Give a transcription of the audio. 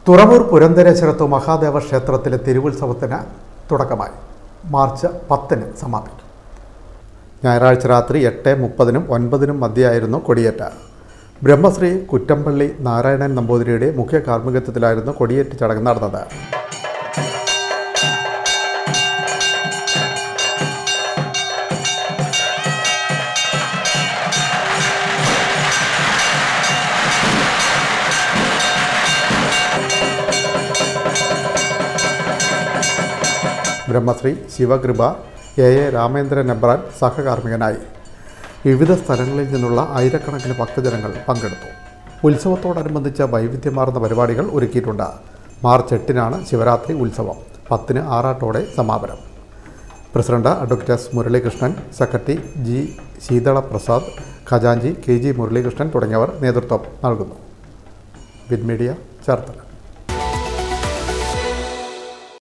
തുറവൂർ പുരന്തരേശ്വരത്തു മഹാദേവ ക്ഷേത്രത്തിലെ തിരുവുത്സവത്തിന് തുടക്കമായി. മാർച്ച് 10-ന് സമാപിക്കും. ഞായറാഴ്ച രാത്രി 8:30-നും 9-നും മധ്യയായിരുന്നു കൊടിയേറ്റ്. ബ്രഹ്മശ്രീ കുറ്റമ്പള്ളി നാരായണൻ നമ്പൂതിരിയുടെ മുഖ്യ കാർമ്മികത്വത്തിലായിരുന്നു കൊടിയേറ്റ് ചടങ്ങ് നടന്നത്. ബ്രഹ്മശ്രീ ശിവകൃപ എ രാമേന്ദ്രൻ എബ്രാൻ സഹകാർമ്മികനായി. വിവിധ സ്ഥലങ്ങളിൽ നിന്നുള്ള ആയിരക്കണക്കിന് ഭക്തജനങ്ങൾ പങ്കെടുത്തു. ഉത്സവത്തോടനുബന്ധിച്ച് വൈവിധ്യമാർന്ന പരിപാടികൾ ഒരുക്കിയിട്ടുണ്ട്. മാർച്ച് 8-നാണ് ശിവരാത്രി ഉത്സവം. 10-ന് ആറാട്ടോടെ സമാപനം. President advocate S Muralikrishnan, secretary G Sheethalaprasad, ഖജാൻജി KG മുരളീകൃഷ്ണൻ തുടങ്ങിയവർ നേതൃത്വം നൽകുന്നു. വിൻമീഡിയ ചേർത്തല.